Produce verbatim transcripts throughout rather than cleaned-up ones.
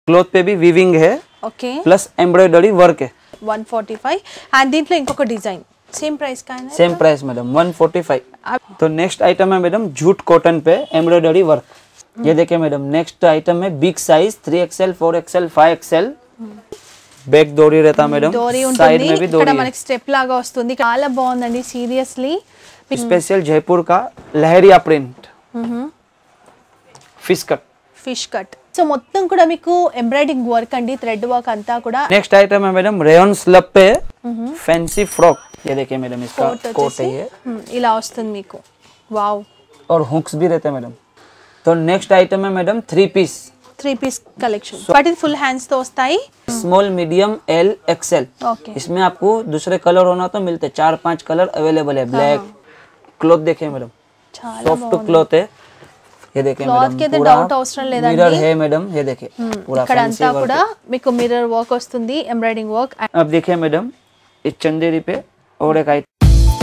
Cloth पे भी weaving है, ओके, प्लस एम्ब्रॉयडरी वर्क है। वन फोर्टी फाइव एंड దీంట్లో ఇంకొక డిజైన్ सेम प्राइस का है ना? Same price madam one forty five. तो नेक्स्ट आइटम है मैडम जूट कॉटन पे एम्ब्रॉयडरी वर्क। ये देखिए मैडम नेक्स्ट आइटम है big size three XL four XL five XL. Back डोरी रहता मैडम, साइड में भी डोरी है। మనకి స్టెప్ లాగా వస్తుంది, చాలా బాగుందండి సీరియస్లీ। स्पेशल जयपुर का लहरिया print fish cut fish cut. So మొత్తం కూడా మీకు ఎంబ్రాయిడరింగ్ వర్క్ అండి, థ్రెడ్ వర్క్ అంతా కూడా। नेक्स्ट आइटम है मैडम रेयन स्लब पे फैंसी फ्रॉक। ये देखिए मैडम इसका कोट है ये, ఇలా వస్తుంది మీకు, వావ్। और हुक्स भी रहते हैं मैडम। तो नेक्स्ट आइटम है madam three piece three piece collection, वाटी फुल हैंड्स तो వస్తాయి, small medium L XL. Okay, इसमें आपको दूसरे कलर होना तो मिलते, चार पांच कलर अवेलेबल है। ब्लैक क्लॉथ देखिए मैडम, सॉफ्ट क्लॉथ है। ये देखिए క్లాత్ కి డౌట్ అవసరం లేదండి, मिरर है मैडम। ये देखिए पूरा ఇక్కడ అంతా కూడా మీకు మిర్రర్ వర్క్ వస్తుంది, ఎంబ్రాయిడరింగ్ వర్క్। अब देखिए मैडम इस चंदेरी पे और एक आइटम,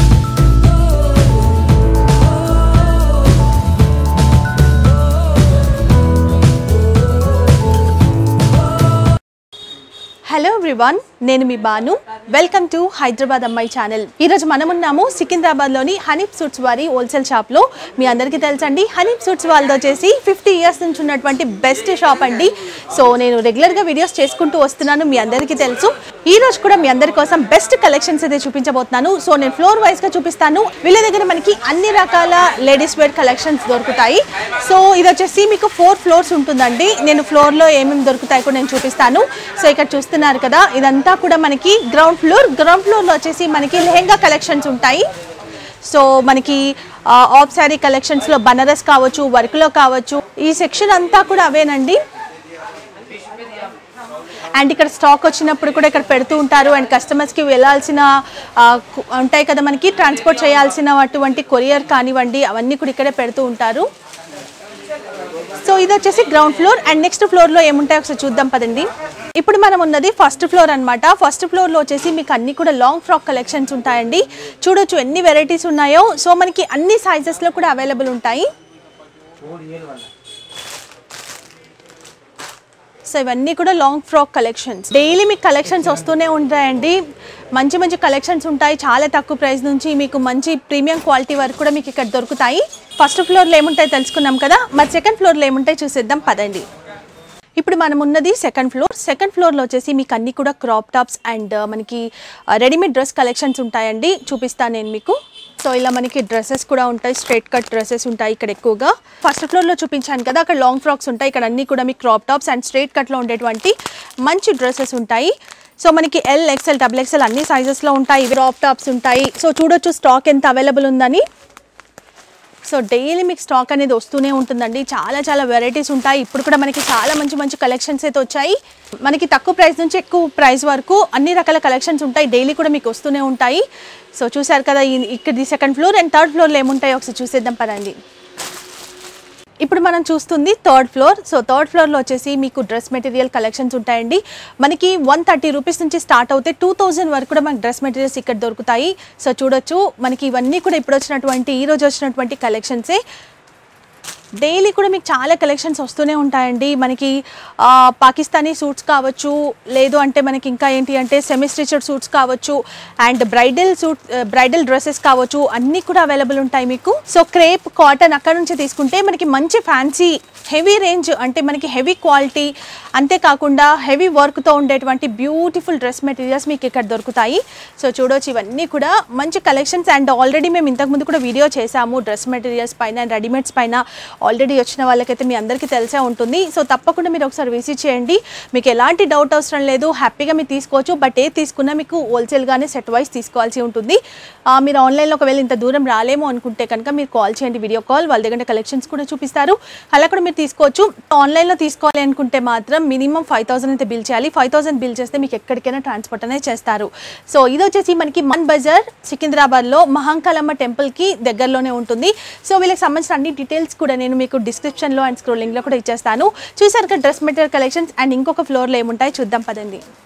హలో ఎవ్రీవన్, నేను మీ బాను, వెల్కమ్ టు హైదరాబాద్ అమ్మాయి ఛానల్। ఈరోజు మనం ఉన్నాము సికింద్రాబాద్లోని హనీఫ్ సూట్స్ వారి హోల్సేల్ షాప్లో। మీ అందరికీ తెలుసండి హనీఫ్ సూట్స్ వాళ్ళది వచ్చేసి ఫిఫ్టీ ఇయర్స్ నుంచి ఉన్నటువంటి బెస్ట్ షాప్ అండి। సో నేను రెగ్యులర్గా వీడియోస్ చేసుకుంటూ వస్తున్నాను, మీ అందరికీ తెలుసు। ఈ రోజు కూడా మీ అందరి కోసం బెస్ట్ కలెక్షన్స్ అయితే చూపించబోతున్నాను। సో నేను ఫ్లోర్ వైజ్గా చూపిస్తాను, వీళ్ళ దగ్గర మనకి అన్ని రకాల లేడీస్ వేర్ కలెక్షన్స్ దొరుకుతాయి। సో ఇది వచ్చేసి మీకు ఫోర్ ఫ్లోర్స్ ఉంటుందండి, నేను ఫ్లోర్లో ఏమేమి దొరుకుతాయి కూడా నేను చూపిస్తాను। సో ఇక్కడ చూస్తున్నారు కదా, ఇదంతా కూడా మనకి గ్రౌండ్ ఫ్లోర్। గ్రౌండ్ ఫ్లోర్లో వచ్చేసి మనకి లెహెంగా కలెక్షన్స్ ఉంటాయి। సో మనకి ఆఫ్ శారీ కలెక్షన్స్లో బనారస్ కావచ్చు, వర్క్లో కావచ్చు, ఈ సెక్షన్ అంతా కూడా అవేనండి। అండ్ ఇక్కడ స్టాక్ వచ్చినప్పుడు కూడా ఇక్కడ పెడుతూ ఉంటారు, అండ్ కస్టమర్స్కి వెళ్ళాల్సిన ఉంటాయి కదా మనకి ట్రాన్స్పోర్ట్ చేయాల్సిన అటువంటి కొరియర్ కానివ్వండి, అవన్నీ కూడా ఇక్కడే పెడుతూ ఉంటారు। సో ఇది వచ్చేసి గ్రౌండ్ ఫ్లోర్, అండ్ నెక్స్ట్ ఫ్లోర్లో ఏముంటాయో ఒకసారి చూద్దాం పదండి। ఇప్పుడు మనం ఉన్నది ఫస్ట్ ఫ్లోర్ అనమాట। ఫస్ట్ ఫ్లోర్లో వచ్చేసి మీకు అన్ని కూడా లాంగ్ ఫ్రాక్ కలెక్షన్స్ ఉంటాయండి, చూడొచ్చు ఎన్ని వెరైటీస్ ఉన్నాయో। సో మనకి అన్ని సైజెస్లో కూడా అవైలబుల్ ఉంటాయి। సో ఇవన్నీ కూడా లాంగ్ ఫ్రాక్ కలెక్షన్స్, డైలీ మీకు కలెక్షన్స్ వస్తూనే ఉంటాయండి, మంచి మంచి కలెక్షన్స్ ఉంటాయి, చాలా తక్కువ ప్రైస్ నుంచి మీకు మంచి ప్రీమియం క్వాలిటీ వరకు కూడా మీకు ఇక్కడ దొరుకుతాయి। ఫస్ట్ ఫ్లోర్లో ఏముంటాయి తెలుసుకున్నాం కదా, మరి సెకండ్ ఫ్లోర్లో ఏముంటాయి చూసేద్దాం పదండి। ఇప్పుడు మనం ఉన్నది సెకండ్ ఫ్లోర్। సెకండ్ ఫ్లోర్లో వచ్చేసి మీకు అన్ని కూడా క్రాప్ టాప్స్ అండ్ మనకి రెడీమేడ్ డ్రెస్ కలెక్షన్స్ ఉంటాయండి, చూపిస్తాను నేను మీకు। సో ఇలా మనకి డ్రెస్సెస్ కూడా ఉంటాయి, స్ట్రైట్ కట్ డ్రెస్సెస్ ఉంటాయి ఇక్కడ ఎక్కువగా। ఫస్ట్ ఫ్లోర్లో చూపించాను కదా, అక్కడ లాంగ్ ఫ్రాక్స్ ఉంటాయి, ఇక్కడ అన్ని కూడా మీకు క్రాప్ టాప్స్ అండ్ స్ట్రైట్ కట్లో ఉండేటువంటి మంచి డ్రెస్సెస్ ఉంటాయి। సో మనకి ఎల్ ఎక్స్ఎల్ డబుల్ ఎక్స్ఎల్ అన్ని సైజెస్లో ఉంటాయి, క్రాప్ టాప్స్ ఉంటాయి। సో చూడొచ్చు స్టాక్ ఎంత అవైలబుల్ ఉందని। సో డైలీ మీకు స్టాక్ అనేది వస్తూనే ఉంటుందండి, చాలా చాలా వెరైటీస్ ఉంటాయి। ఇప్పుడు కూడా మనకి చాలా మంచి మంచి కలెక్షన్స్ అయితే వచ్చాయి, మనకి తక్కువ ప్రైస్ నుంచి ఎక్కువ ప్రైస్ వరకు అన్ని రకాల కలెక్షన్స్ ఉంటాయి, డైలీ కూడా మీకు వస్తూనే ఉంటాయి। సో చూసారు కదా ఇక్కడ సెకండ్ ఫ్లోర్, అండ్ థర్డ్ ఫ్లోర్లో ఏముంటాయో ఒకసారి చూసేద్దాం పదండి। ఇప్పుడు మనం చూస్తుంది థర్డ్ ఫ్లోర్। సో థర్డ్ ఫ్లోర్లో వచ్చేసి మీకు డ్రెస్ మెటీరియల్ కలెక్షన్స్ ఉంటాయండి, మనకి వన్ థర్టీ రూపీస్ నుంచి స్టార్ట్ అవుతాయి, టూ థౌజండ్ వరకు కూడా మనకి డ్రెస్ మెటీరియల్స్ ఇక్కడ దొరుకుతాయి। సో చూడొచ్చు మనకి ఇవన్నీ కూడా ఇప్పుడు వచ్చినటువంటి ఈ రోజు వచ్చినటువంటి కలెక్షన్సే, డైలీ కూడా మీకు చాలా కలెక్షన్స్ వస్తూనే ఉంటాయండి। మనకి పాకిస్తానీ సూట్స్ కావచ్చు, లేదు అంటే మనకి ఇంకా ఏంటి అంటే సెమీ స్టిచ్డ్ సూట్స్ కావచ్చు, and bridal suit bridal dresses కావచ్చు, అన్నీ కూడా అవైలబుల్ ఉంటాయి మీకు। సో క్రేప్ కాటన్ అక్కడ నుంచి తీసుకుంటే మనకి మంచి ఫ్యాన్సీ హెవీ రేంజ్, అంటే మనకి హెవీ క్వాలిటీ, అంతేకాకుండా హెవీ వర్క్తో ఉండేటువంటి బ్యూటిఫుల్ డ్రెస్ మెటీరియల్స్ మీకు ఇక్కడ దొరుకుతాయి। సో చూడవచ్చు ఇవన్నీ కూడా మంచి కలెక్షన్స్, అండ్ ఆల్రెడీ మేము ఇంతకుముందు కూడా వీడియో చేసాము డ్రెస్ మెటీరియల్స్ పైన అండ్ రెడీమేడ్స్ పైన, ఆల్రెడీ వచ్చిన వాళ్ళకైతే మీ అందరికీ తెలిసే ఉంటుంది। సో తప్పకుండా మీరు ఒకసారి విజిట్ చేయండి, మీకు ఎలాంటి డౌట్ అవసరం లేదు, హ్యాపీగా మీరు తీసుకోవచ్చు। బట్ ఏ తీసుకున్నా మీకు హోల్సేల్గానే సెట్ వైజ్ తీసుకోవాల్సి ఉంటుంది। మీరు ఆన్లైన్లో ఒకవేళ ఇంత దూరం రాలేమో అనుకుంటే కనుక మీరు కాల్ చేయండి, వీడియో కాల్, వాళ్ళ దగ్గర కలెక్షన్స్ కూడా చూపిస్తారు, అలా కూడా మీరు తీసుకోవచ్చు। ఆన్లైన్లో తీసుకోవాలి అనుకుంటే మాత్రం మినిమం ఫైవ్ థౌసండ్ అయితే బిల్ చేయాలి, ఫైవ్ థౌసండ్ బిల్ చేస్తే మీకు ఎక్కడికైనా ట్రాన్స్పోర్ట్ అనేది చేస్తారు। సో ఇది వచ్చేసి మనకి మన్ బజార్ సికింద్రాబాద్లో మహంకాళమ్మ టెంపుల్కి దగ్గరలోనే ఉంటుంది। సో వీళ్ళకి సంబంధించిన అన్ని డీటెయిల్స్ కూడా నేను మీకు డిస్క్రిప్షన్లో అండ్ స్క్రోలింగ్లో కూడా ఇచ్చేస్తాను। చూసారు కదా డ్రెస్ మెటీరియల్ కలెక్షన్స్, అండ్ ఇంకొక ఫ్లోర్లో ఏముంటాయి చూద్దాం పదండి।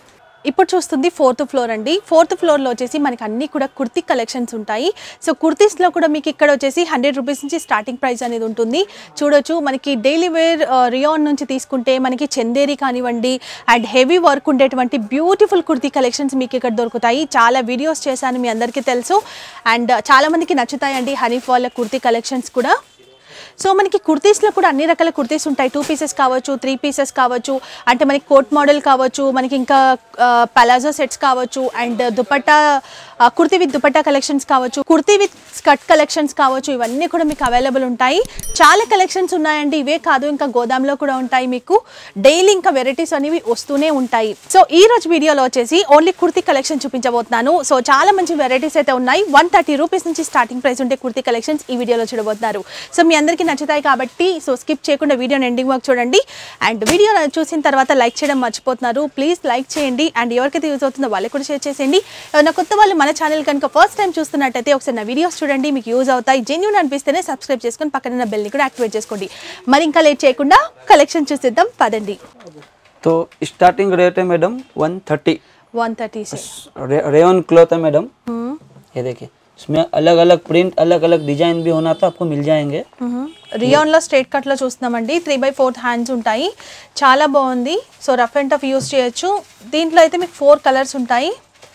ఇప్పుడు చూస్తుంది ఫోర్త్ ఫ్లోర్ అండి. ఫోర్త్ ఫ్లోర్లో వచ్చేసి మనకి అన్ని కూడా కుర్తీ కలెక్షన్స్ ఉంటాయి. సో కుర్తీస్లో కూడా మీకు ఇక్కడ వచ్చేసి హండ్రెడ్ రూపీస్ నుంచి స్టార్టింగ్ ప్రైస్ అనేది ఉంటుంది. చూడొచ్చు మనకి డైలీ వేర్ రియాన్ నుంచి తీసుకుంటే మనకి చందేరి కానివ్వండి అండ్ హెవీ వర్క్ ఉండేటువంటి బ్యూటిఫుల్ కుర్తీ కలెక్షన్స్ మీకు ఇక్కడ దొరుకుతాయి. చాలా వీడియోస్ చేశాను, మీ అందరికీ తెలుసు. అండ్ చాలా మందికి నచ్చుతాయండి హనీఫ్ వాళ్ళ కుర్తీ కలెక్షన్స్ కూడా. సో మనకి కుర్తీస్లో కూడా అన్ని రకాల కుర్తీస్ ఉంటాయి. టూ పీసెస్ కావచ్చు, త్రీ పీసెస్ కావచ్చు, అంటే మనకి కోట్ మోడల్ కావచ్చు, మనకి ఇంకా పలాజో సెట్స్ కావచ్చు, and dupatta kurti with dupatta collections కావచ్చు, కుర్తీ విత్ స్కర్ట్ కలెక్షన్స్ కావచ్చు, ఇవన్నీ కూడా మీకు అవైలబుల్ ఉంటాయి. చాలా కలెక్షన్స్ ఉన్నాయండి. ఇవే కాదు, ఇంకా గోదాంలో కూడా ఉంటాయి. మీకు డైలీ ఇంకా వెరైటీస్ అనేవి వస్తూనే ఉంటాయి. సో ఈ రోజు వీడియోలో వచ్చేసి ఓన్లీ కుర్తీ కలెక్షన్ చూపించబోతున్నాను. సో చాలా మంచి వెరైటీస్ అయితే ఉన్నాయి. వన్ థర్టీ రూపీస్ నుంచి స్టార్టింగ్ ప్రైస్ ఉంటే కుర్తీ కలెక్షన్స్ ఈ వీడియోలో చూడబోతున్నారు. సో మీ అందరికీ నచ్చుతాయి కాబట్టి సో స్కిప్ చేయకుండా వీడియోని ఎండింగ్ వరకు చూడండి. అండ్ వీడియో చూసిన తర్వాత లైక్ చేయడం మర్చిపోతున్నారు. ప్లీజ్ లైక్ చేయండి. అండ్ ఎవరికైతే యూజ్ అవుతుందో వాళ్ళకి కూడా షేర్ చేసేయండి. ఏమైనా కొత్త వాళ్ళు మన ఛానల్ కనుక ఫస్ట్ టైం చూస్తున్నట్టయితే ఒకసారి నా వీడియోస్ చూడండి, మీకు యూజ్ అవుతాయి. జెన్యూన్ అనిపిస్తేనే సబ్స్క్రైబ్ చేసుకొని పక్కన బెల్ని కూడా యాక్టివేట్ చేసుకోండి. మరి ఇంకా లేట్ చేయకుండా కలెక్షన్ చూసేద్దాం పదండి. तो स्टार्टिंग रेट है madam one thirty one thirty से रे, रेयन क्लॉथ है मैडम. ये देखिए इसमें अलग अलग प्रिंट अलग अलग डिजाइन भी होना तो आपको मिल जाएंगे. రియాన్ లో స్ట్రైట్ కట్ లో చూస్తున్నామండి. త్రీ బై ఫోర్త్ హ్యాండ్స్ ఉంటాయి. చాలా బాగుంది. So rough and tough use చేయొచ్చు. దీంట్లో అయితే మీకు ఫోర్ కలర్స్ ఉంటాయి.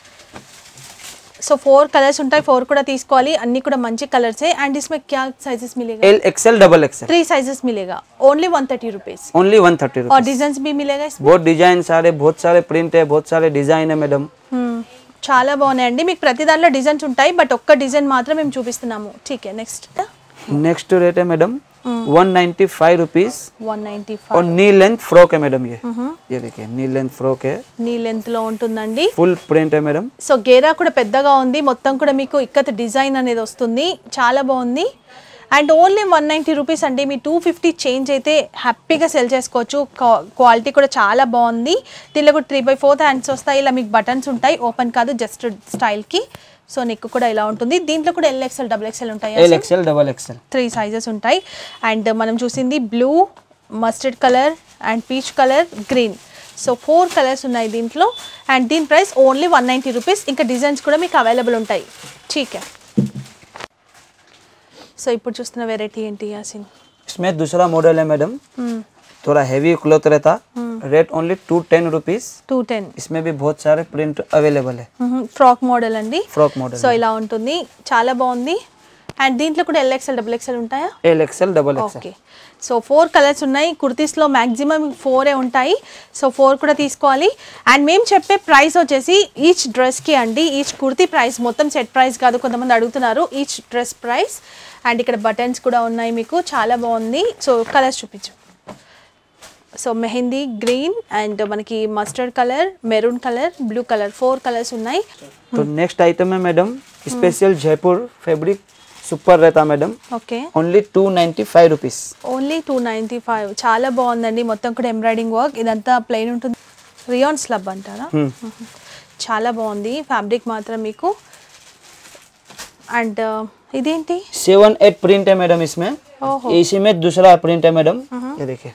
సో ఫోర్ కలర్స్ ఉంటాయి. ఫోర్ కూడా తీసుకోవాలి. అన్ని కూడా మంచి కలర్స్ है. एंड इसमें क्या साइजेस मिलेगा? L XL double XL three sizes मिलेगा. Only one thirty rupees. Only one thirty और डिजाइन्स भी मिलेगा इसमें. बहुत डिजाइन सारे बहुत सारे प्रिंट है बहुत सारे डिजाइन है मैडम. చాలా బాగున్నాయండి. మీకు ప్రతి దాంట్లో డిజైన్స్ ఉంటాయి. బట్ ఒక్క డిజైన్ మాత్రం మేము చూపిస్తున్నాము. ठीक है नेक्स्ट नेक्स्ट रेट है madam one ninety five rupees one ninety और फाइव नी लेंथ फ्रॉक है मैडम. ये ये देखिए नी लेंथ फ्रॉक है. నీ లెంత్ లో ఉంటుందండి. फुल प्रिंट है मैडम. సో గేరా కూడా పెద్దగా ఉంది. మొత్తం కూడా మీకు ఇక్కత్ డిజైన్ అనేది వస్తుంది. చాలా బాగుంది. And only one ninety rupees అండి. మీ టూ ఫిఫ్టీ చేంజ్ అయితే హ్యాపీగా సెల్ చేసుకోవచ్చు. క్వాలిటీ కూడా చాలా బాగుంది. దీనిలో కూడా త్రీ బై ఫోర్త్ హ్యాండ్స్ వస్తాయి. ఇలా మీకు బటన్స్ ఉంటాయి. ఓపెన్ కాదు, జస్ట్ స్టైల్కి. సో నెక్ కూడా ఇలా ఉంటుంది. దీంట్లో కూడా ఎల్ ఎక్స్ఎల్ డబుల్ ఎక్స్ఎల్ ఉంటాయి. L XL double XL three sizes ఉంటాయి. అండ్ మనం చూసింది blue, mustard colour and peach colour, green. So four colours ఉన్నాయి దీంట్లో. అండ్ దీని price only one ninety rupees. ఇంకా డిజైన్స్ కూడా మీకు అవైలబుల్ ఉంటాయి. ठीक है. సో ఇప్పుడు చూస్తున్న వెరైటీ ఏంటి యాసిన్? इसमें दूसरा मॉडल है मैडम. थोड़ा हैवी क्लॉथ रहता. Rate only two ten rupees. Two ten. इसमें भी बहुत सारे प्रिंट अवेलेबल है. ఫ్రాక్ మోడల్ అండి. फ्रॉक मॉडल సో ఇలా ఉంటుంది. చాలా బాగుంది. అండ్ దీంట్లో కూడా ఎల్ ఎక్స్ఎల్ డబుల్ ఎక్స్ఎల్ ఉంటాయా? L XL double XL. Okay. So four colours ఉన్నాయి. కుర్తీస్లో మ్యాక్సిమం ఫోరే ఉంటాయి. సో ఫోర్ కూడా తీసుకోవాలి. అండ్ మేము చెప్పే ప్రైస్ వచ్చేసి ఈచ్ డ్రెస్కి అండి. ఈచ్ కుర్తీ ప్రైస్, మొత్తం సెట్ ప్రైస్ కాదు. కొంతమంది అడుగుతున్నారు ఈచ్ డ్రెస్ ప్రైస్. అండ్ ఇక్కడ బటన్స్ కూడా ఉన్నాయి మీకు. చాలా బాగుంది. సో కలర్స్ చూపించు. సో మెహందీ గ్రీన్ అండ్ మనకి mustard colour, maroon colour, blue colour, four colours ఉన్నాయి. तो नेक्स्ट आइटम है madam special Jaipur fabric super रहता madam. Okay. Only two ninety five rupees. Only two ninety five. చాలా బాగుందండి. మొత్తం కూడా ఎంబ్రాయిడింగ్ వర్క్. ఇదంతా ప్లెయిన్ ఉంటుంది. రియాన్ స్లబ్ అంటారా? చాలా బాగుంది ఫ్యాబ్రిక్ మాత్రం మీకు. అండ్ ఇదేంటి? सेवन एट प्रिंट है मैडम इसमें. ओहो. इसी में दूसरा प्रिंट है मैडम. ये देखिए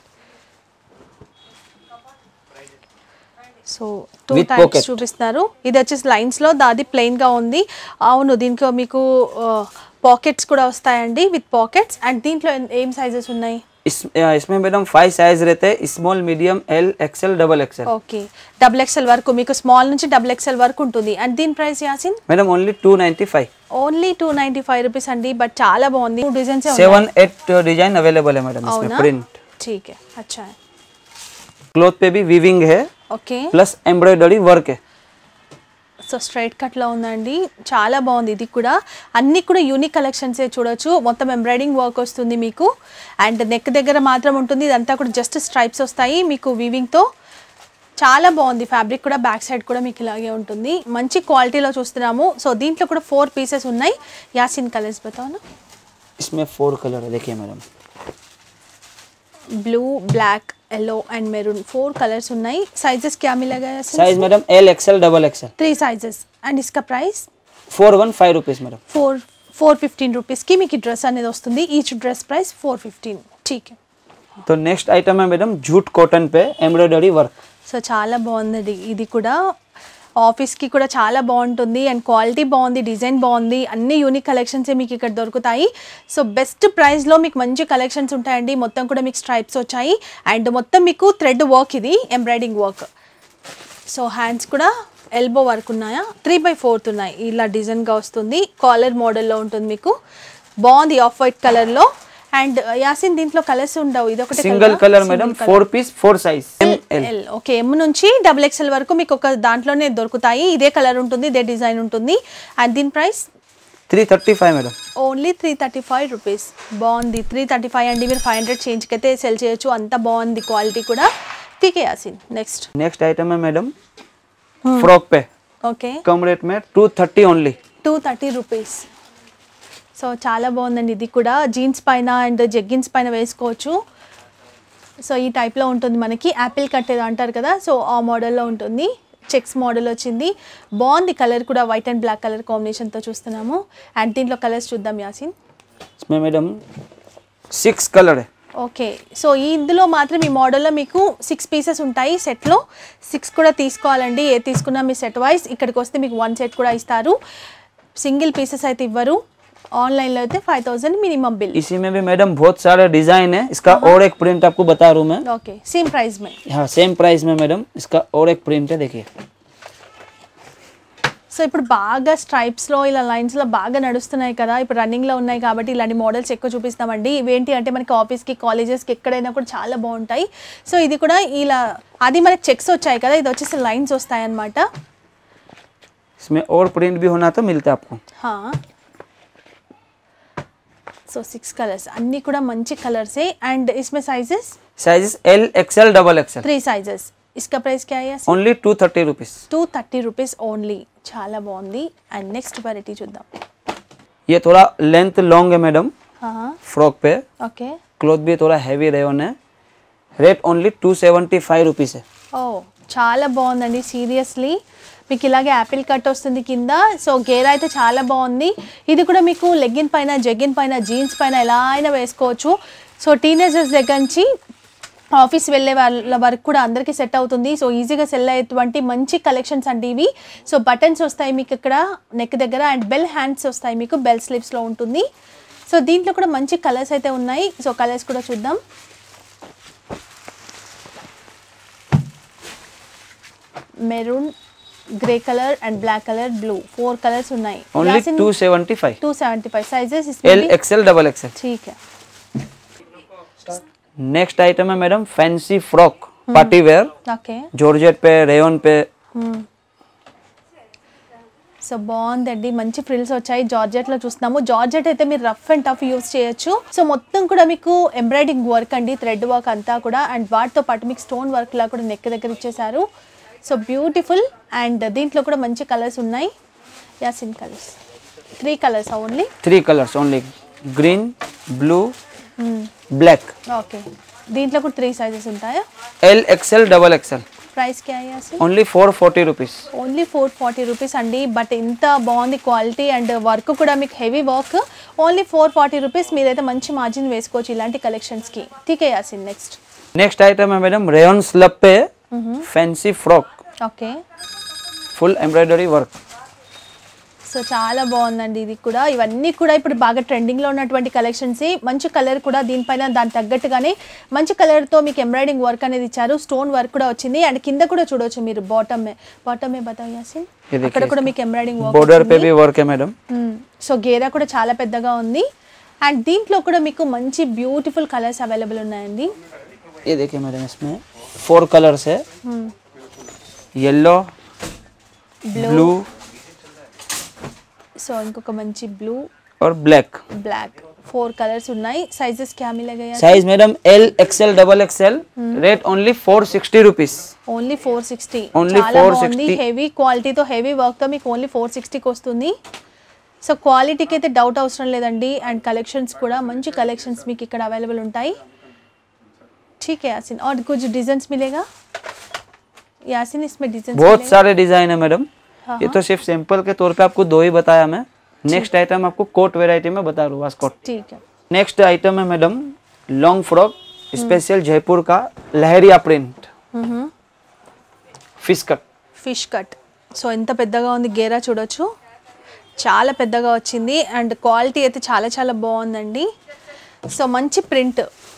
so two With types pocket. చూపిస్తున్నారు. ఇది వచ్చేసి లైన్స్లో, దాది ప్లెయిన్గా ఉంది. అవును, దీంట్లో మీకు పాకెట్స్ కూడా వస్తాయండి విత్ పాకెట్స్. అండ్ దీంట్లో ఏం సైజెస్ ఉన్నాయి? इस इसमें मैडम फाइव साइज रहते हैं. Small medium L XL double XL. Okay. Double XL వరకు మీకు స్మాల్ నుంచి డబుల్ ఎక్స్ఎల్ వరకు ఉంటుంది. అండ్ దీని price Yasin? Madam only two ninety five. Only two ninety five rupees అండి. బట్ చాలా బాగుంది. Designs seven eight design available है मैडम इसमें. అవునా? प्रिंट ठीक है. अच्छा है. क्लॉथ पे भी वीविंग है ఓకే. प्लस एम्ब्रॉयडरी वर्क है. సో స్ట్రైట్ కట్లో ఉందండి. చాలా బాగుంది. ఇది కూడా అన్ని కూడా యూనిక్ కలెక్షన్సే చూడొచ్చు. మొత్తం ఎంబ్రాయిడింగ్ వర్క్ వస్తుంది మీకు. అండ్ నెక్ దగ్గర మాత్రం ఉంటుంది. ఇదంతా కూడా జస్ట్ స్ట్రైప్స్ వస్తాయి మీకు వీవింగ్తో. చాలా బాగుంది. ఫ్యాబ్రిక్ కూడా బ్యాక్ సైడ్ కూడా మీకు ఇలాగే ఉంటుంది. మంచి క్వాలిటీలో చూస్తున్నాము. సో దీంట్లో కూడా ఫోర్ పీసెస్ ఉన్నాయి. యాసిన్ కలర్స్ బతావు. इसमें फोर कलर है देखिए madam. Blue, black, yellow and maroon, four colours ఉన్నాయి. साइजेस क्या मिलेगा? Size madam L XL double XL. Three sizes. And इसका price four one five rupees madam. Four four fifteen rupees की మీకు డ్రెస్ అనేది వస్తుంది. Each dress price four fifteen. ठीक है. तो नेक्स्ट आइटम है मैडम जूट कॉटन पे एम्ब्रॉयडरी वर्क. సో చాలా బాగుంది. ఇది కూడా ఆఫీస్కి కూడా చాలా బాగుంటుంది అండ్ క్వాలిటీ బాగుంది, డిజైన్ బాగుంది, అన్ని యూనిక్ కలెక్షన్సే మీకు ఇక్కడ దొరుకుతాయి. సో బెస్ట్ ప్రైస్లో మీకు మంచి కలెక్షన్స్ ఉంటాయండి. మొత్తం కూడా మీకు స్ట్రైప్స్ వచ్చాయి అండ్ మొత్తం మీకు థ్రెడ్ వర్క్, ఇది ఎంబ్రాయిడింగ్ వర్క్. సో హ్యాండ్స్ కూడా ఎల్బో వర్క్ ఉన్నాయా, త్రీ బై ఫోర్త్ ఉన్నాయి, ఇలా డిజైన్గా వస్తుంది. కాలర్ మోడల్లో ఉంటుంది, మీకు బాగుంది ఆఫ్ వైట్ కలర్లో. అండ్ యాసిన్ దీంట్లో కలర్స్ ఉండవు, ఇది ఒకటి single colour madam, four piece four size L. Okay, M నుంచి డబుల్ ఎక్స్ఎల్ వరకు మీకు ఒక దాంట్లోనే దొరుకుతాయి. ఇదే కలర్ ఉంటుంది, ఇదే డిజైన్ ఉంటుంది. అండ్ దీని price three thirty five madam, only three thirty five rupees. బాగుంది, త్రీ థర్టీ ఫైవ్ అండి. మీరు ఫైవ్ హండ్రెడ్ చేంజ్కి అయితే సెల్ చేయొచ్చు, అంత బాగుంది క్వాలిటీ కూడా. ఠీకే యాసిన్, నెక్స్ట్ నెక్స్ట్ ఐటమ్ है मैडम फ्रॉक पे, ఓకే, कम रेट में two thirty only, two thirty rupees. So చాలా బాగుందండి, ఇది కూడా జీన్స్ పైన అండ్ జెగ్గిన్స్ పైన వేసుకోవచ్చు. సో ఈ టైప్లో ఉంటుంది, మనకి యాపిల్ కట్ ఏదో అంటారు కదా, సో ఆ మోడల్లో ఉంటుంది. చెక్స్ మోడల్ వచ్చింది, బాగుంది. కలర్ కూడా వైట్ అండ్ బ్లాక్ కలర్ కాంబినేషన్తో చూస్తున్నాము. అండ్ దీంట్లో కలర్స్ చూద్దాం యాసిన్. इसमें मैडम सिक्स कलर है. ఓకే, సో ఈ ఇందులో మాత్రం ఈ మోడల్లో మీకు సిక్స్ పీసెస్ ఉంటాయి సెట్లో. సిక్స్ కూడా తీసుకోవాలండి, ఏ తీసుకున్నా మీ సెట్ వైజ్. ఇక్కడికి వస్తే మీకు వన్ సెట్ కూడా ఇస్తారు, సింగిల్ పీసెస్ అయితే ఇవ్వరు. ऑनलाइन लेते फाइव थाउजेंड मिनिमम बिल. इसी में भी मैडम बहुत सारे डिजाइन है. इसका और एक प्रिंट आपको बता रहा हूँ मैं. ओके, सेम प्राइस में. हाँ, सेम प्राइस में मैडम. इसका और एक प्रिंट है, देखिए. సో ఇప్పుడు బాగా స్ట్రైప్స్లో ఇలా లైన్స్లో బాగా నడుస్తున్నాయి కదా, ఇప్పుడు రన్నింగ్లో ఉన్నాయి కాబట్టి ఇలాంటి మోడల్స్ ఎక్కువ చూపిస్తామండి. ఇవేంటి అంటే మనకి ఆఫీస్కి, కాలేజెస్కి, ఎక్కడైనా కూడా చాలా బాగుంటాయి. సో ఇది కూడా ఇలా, అది మనకి చెక్స్ వచ్చాయి కదా, ఇది వచ్చేసి లైన్స్ వస్తాయి అన్నమాట. इसमें और प्रिंट भी होना तो मिलता है आपको. हाँ, సో సిక్స్ కలర్స్ అన్నీ కూడా మంచి కలర్సే. అండ్ इसमें sizes sizes L XL double XL, three sizes. इसका प्राइस क्या है? Only two thirty rupees. Two thirty rupees only, చాలా బాగుంది. అండ్ నెక్స్ట్ వెరైటీ చూద్దాం. ये थोड़ा लेंथ लॉन्ग है मैडम, हाँ, फ्रॉक पे. ఓకే, क्लॉथ भी थोड़ा हैवी रेयन है. Rate only two seventy five rupees है. ఓ చాలా బాగుందండి, సీరియస్లీ. మీకు ఇలాగే యాపిల్ కట్ వస్తుంది కింద. సో గేర్ అయితే చాలా బాగుంది. ఇది కూడా మీకు లెగ్గిన్ పైన, జెగ్గిన్ పైన, జీన్స్ పైన ఎలా అయినా వేసుకోవచ్చు. సో టీనేజర్స్ దగ్గర నుంచి ఆఫీస్ వెళ్ళే వాళ్ళ వరకు కూడా అందరికీ సెట్ అవుతుంది. సో ఈజీగా సెల్ అయ్యేటువంటి మంచి కలెక్షన్స్ అండి ఇవి. సో బటన్స్ వస్తాయి మీకు ఇక్కడ నెక్ దగ్గర, అండ్ బెల్ హ్యాండ్స్ వస్తాయి మీకు, బెల్ స్లీవ్స్లో ఉంటుంది. సో దీంట్లో కూడా మంచి కలర్స్ అయితే ఉన్నాయి. సో కలర్స్ కూడా చూద్దాం. Maroon, grey colour and black colour, blue, four colours ఉన్నాయి. Only two seventy five. Two seventy five sizes L XL double XL. ठीक है. नेक्स्ट आइटम है madam fancy frock, party wear. Okay, georgette पे, rayon पे. So బాగుందండి, మంచి frills వచ్చాయి. జార్జెట్లో చూస్తున్నాము. జార్జెట్ అయితే మీరు రఫ్ అండ్ టఫ్ యూస్ చేయొచ్చు. సో మొత్తం కూడా మీకు ఎంబ్రాయిడింగ్ వర్క్ అండి, థ్రెడ్ వర్క్ అంతా కూడా. అండ్ వాటితో పాటు మీకు స్టోన్ వర్క్ లా కూడా నెక్ దగ్గర ఇచ్చేసారు. So beautiful. అండ్ దీంట్లో కూడా మంచి కలర్స్ ఉన్నాయి. Yasin colours three colours only. Three colours only, green, blue, black. Okay, దీంట్లో కూడా త్రీ సైజెస్ ఉంటాయా? L XL double XL. Price క్యా है Yasin? Only four forty rupees. Only four forty rupees అండి. బట్ ఇంత బాగుంది క్వాలిటీ అండ్ వర్క్ కూడా మీకు heavy work. Only four forty rupees. మీరైతే మంచి మార్జిన్ వేసుకోవచ్చు ఇలాంటి కలెక్షన్స్కి. ఠీకే యాసిన్, నెక్స్ట్ नेक्स्ट आइटम है मैडम रेयन स्लब पे fancy frock, okay. Full embroidery work. So చాలా బాగుందండి ఇది కూడా. ఇవన్నీ కూడా ఇప్పుడు బాగా ట్రెండింగ్లో ఉన్నటువంటి కలెక్షన్స్. మంచి కలర్ కూడా దీనిపైన దాని తగ్గట్టుగానే మంచి కలర్తో మీకు ఎంబ్రాయిడింగ్ వర్క్ అనేది ఇచ్చారు. స్టోన్ వర్క్ కూడా వచ్చింది. అండ్ కింద కూడా చూడవచ్చు మీరు, బాటమ్ బాటమ్ బతావ్ యాసిన్, అక్కడ కూడా మీకు ఎంబ్రాయిడింగ్ వర్క్, బోర్డర్ पे भी वर्क है मैडम. సో గేరా కూడా చాలా పెద్దగా ఉంది. అండ్ దీంట్లో కూడా మీకు మంచి బ్యూటిఫుల్ కలర్స్ అవైలబుల్ ఉన్నాయండి. ये देखिए मैडम, इसमें फोर कलर्स है, येलो, ब्लू, సో ఇంకొక మంచి బ్లూ और ब्लैक. బ్లాక్, ఫోర్ కలర్స్ ఉన్నాయి. సైజెస్ क्या मिलेगा यार? Size madam L XL double XL. Rate only four sixty rupees. Only four sixty. Only చాలా four బాగుంది, sixty. హెవీ క్వాలిటీతో, హెవీ వర్క్తో మీకు ఓన్లీ ఫోర్ సిక్స్టీకి వస్తుంది. సో క్వాలిటీకి అయితే డౌట్ అవసరం లేదండి. అండ్ కలెక్షన్స్ కూడా మంచి కలెక్షన్స్ మీకు ఇక్కడ అవైలబుల్ ఉంటాయి. ठीक है यासिन, और कुछ डिजाइन्स मिलेगा यासिन? इसमें डिजाइन बहुत सारे डिजाइन है मैडम. ये तो सिर्फ सैंपल के तौर पे आपको दो ही बताया मैं. नेक्स्ट आइटम आपको कोट वेराइटी में बता रहा हूँ, वास्कोट. ठीक है. नेक्स्ट आइटम है madam long frock, special Jaipur का लहरिया print, fish cut. Fish cut, so ఎంత పెద్దగా ఉంది గేరా చూడొచ్చు, చాలా పెద్దగా వచ్చింది అండ్ క్వాలిటీ అయితే చాలా చాలా బాగుందండి. సో మంచి ప్రింట్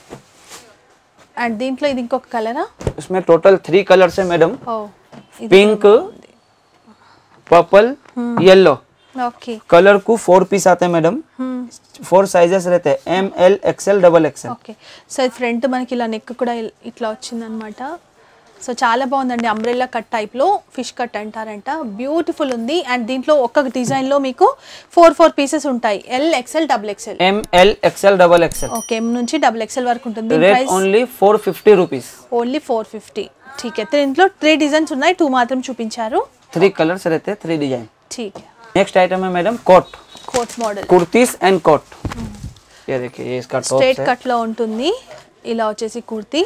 అండ్ దీంట్లో ఇది ఇంకొక కలరా? इसमें टोटल थ्री कलर्स है मैडम, ఓ pink, purple, yellow. Okay colour को फोर पीस आते हैं मैडम, फोर साइजेस रहते हैं, M L XL double XL. Okay so ఇది ఫ్రంట్ మనకి ఇలా నెక్ కూడా ఇల్- ఇట్లా వచ్చిందనమాట. సో చాలా బాగుందండి, అంబ్రెల్లా కట్ టైప్లో ఫిష్ కట్ అంటారంట, బ్యూటిఫుల్ ఉంది. అండ్ దీంట్లో ఒక్కొక్క డిజైన్లో మీకు ఫోర్ ఫోర్ పీసెస్ ఉంటాయి, L XL double XL. M L XL double XL. Okay M నుంచి డబుల్ ఎక్స్ఎల్ వరకు ఉంటుంది. Rate price only four fifty rupees. Only four fifty. ठीक है, దీంట్లో త్రీ డిజైన్స్ ఉన్నాయి, టూ మాత్రం చూపించారు. थ्री कलर्स रहते हैं, थ्री डिजाइन. ठीक है, नेक्स्ट आइटम है madam coat, coat model kurtis and coat. ये देखिए ये इसका टॉप స్ట్రైట్ है, కట్ లో ఉంటుంది, ఇలా వచ్చేసి కుర్తీ.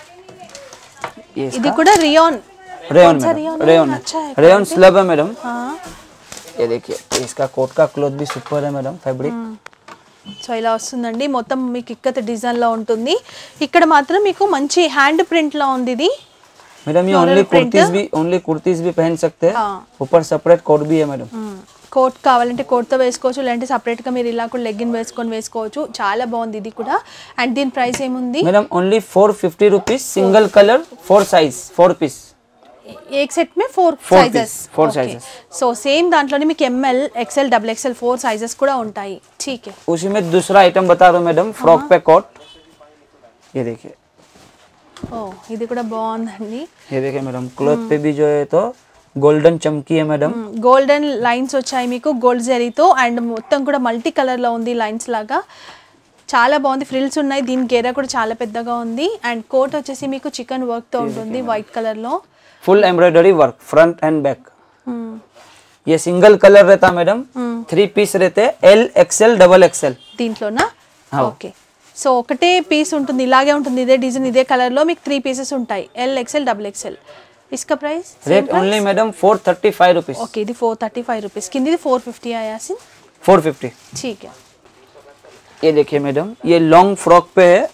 ये ఇది కూడా రియాన్ रेयन कौन सा मैडम, रेयन है? रेयन अच्छा है, है, रेयन स्लब है मैडम. हाँ. ये देखिए इसका कोट का क्लॉथ भी सुपर है मैडम, फैब्रिक. సో ఇలా వస్తుందండి, మొత్తం మీకు ఇక్కత డిజైన్ లో ఉంటుంది. ఇక్కడ మాత్రం మీకు మంచి హ్యాండ్ ప్రింట్ లో ఉంది ఇది. मैडम ये Floral ओनली print. कुर्तीस भी ओनली कुर्तीस भी पहन सकते हैं, हाँ. ऊपर सेपरेट कोट भी है मैडम. కోట్ కావాలంటే కోట్తో వేసుకోవచ్చు, లేదంటే సపరేట్గా మీరు ఇలా కూడా లెగ్గిన్ వేసుకొని వేసుకోవచ్చు. చాలా బాగుంది ఇది కూడా. అండ్ దీని ప్రైస్ ఏముంది? Madam only four fifty rupees, single colour, four size, four piece. एक सेट में four Four sizes. piece, four sizes. So same దాంట్లోనే మీకు M L XL double XL four sizes కూడా ఉంటాయి. ठीक है, उसी में दूसरा आइटम बता रहा हूँ मैडम, फ्रॉक पे कोट. ये देखिए, ఓ ఇది కూడా బాగుందండి. ये देखिए मैडम, क्लॉथ पे भी जो है तो गोल्डन चमकी है मैडम. గోల్డెన్ లైన్స్ వచ్చాయి మీకు గోల్డ్ జరీతో, అండ్ మొత్తం కూడా మల్టీ కలర్ లో ఉంది లైన్స్ లాగా, చాలా బాగుంది. ఫ్రిల్స్ ఉన్నాయి, దీని గేరా కూడా చాలా పెద్దగా ఉంది. అండ్ కోట్ వచ్చేసి మీకు చికెన్ వర్క్ తో ఉంటుంది, వైట్ కలర్ లో. Full embroidery work front and back. ये सिंगल कलर रहता मैडम, थ्री पीस रहते, एल एक्सएल डबल एक्सएल. దీంట్లోనా? हाँ. ఓకే, సో ఒకటే పీస్ ఉంటుంది, ఇలాగే ఉంటుంది, ఇదే డిజైన్ ఇదే కలర్ లో మీకు త్రీ పీసెస్ ఉంటాయి, ఎల్ ఎక్స్ఎల్ డబుల్ ఎక్స్ఎల్. इसका price? Rate only madam four thirty five rupees. Okay ఇది ఫోర్ థర్టీ ఫైవ్ రూపీస్, కింది four fifty Yasin. Four fifty. ठीक है, ये देखिए मैडम, ये लॉन्ग फ्रॉक पे है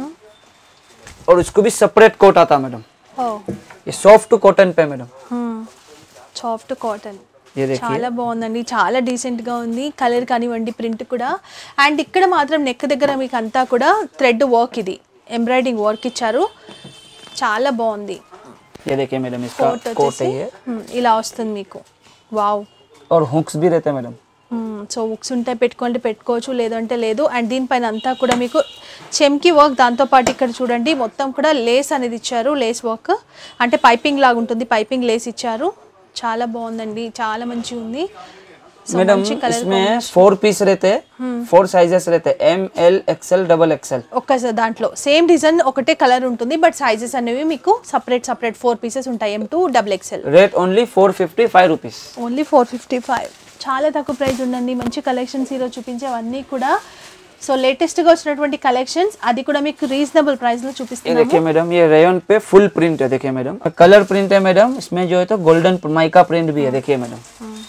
और इसको भी सेपरेट कोट आता मैडम. ఓ ये सॉफ्ट कॉटन पे मैडम. Soft cotton. ये देखिए చాలా బాగుందండి, చాలా డీసెంట్ గా ఉంది, కలర్ కానివ్వండి, ప్రింట్ కూడా. అండ్ ఇక్కడ మాత్రం నెక్ దగ్గర మీకు అంతా కూడా థ్రెడ్ వర్క్, ఇది ఎంబ్రాయిడింగ్ వర్క్ ఇచ్చారు, చాలా బాగుంది. ये देखिए मैडम, इसका కోట్ कोट है వచ్చేసి ये, మ్మ్, ఇలా వస్తుంది మీకు. వావ్. और हुक्स भी रहते हैं मैडम. సో బుక్స్ ఉంటే పెట్టుకోండి, పెట్టుకోవచ్చు, లేదంటే లేదు. అండ్ దీనిపైన అంతా కూడా మీకు చెమ్కి వర్క్, దాంతోపాటు ఇక్కడ చూడండి మొత్తం కూడా లేస్ అనేది ఇచ్చారు, లేస్ వర్క్ అంటే పైపింగ్ లాగా ఉంటుంది, పైపింగ్ లేస్ ఇచ్చారు. చాలా బాగుందండి, చాలా మంచిగా ఉంది. So, मैडम మంచి colour इसमें combination. फोर पीस रहते, फोर साइजेस रहते, M L XL double XL. ఒక్క దాంట్లో సేమ్ డిజైన్ ఒకటే కలర్ ఉంటుంది, బట్ సైజెస్ అనేవి మీకు సపరేట్ సపరేట్ ఫోర్ పీసెస్ ఉంటాయి, M to double XL. Rate only four fifty five rupees. Only four fifty five. చాలా తక్కువ ప్రైస్ ఉండండి, మంచి కలెక్షన్స్ ఈరోజు చూపించేవన్నీ కూడా. సో లేటెస్ట్గా వచ్చినటువంటి కలెక్షన్స్, అది కూడా మీకు రీజనబుల్ ప్రైస్లో ये చూపిస్తున్నాము. देखिए मैडम, ये रेयन पे फुल प्रिंट है, देखिए मैडम, कलर प्रिंट है मैडम, इसमें जो है तो गोल्डन माइका प्रिंट भी है, देखिए madam.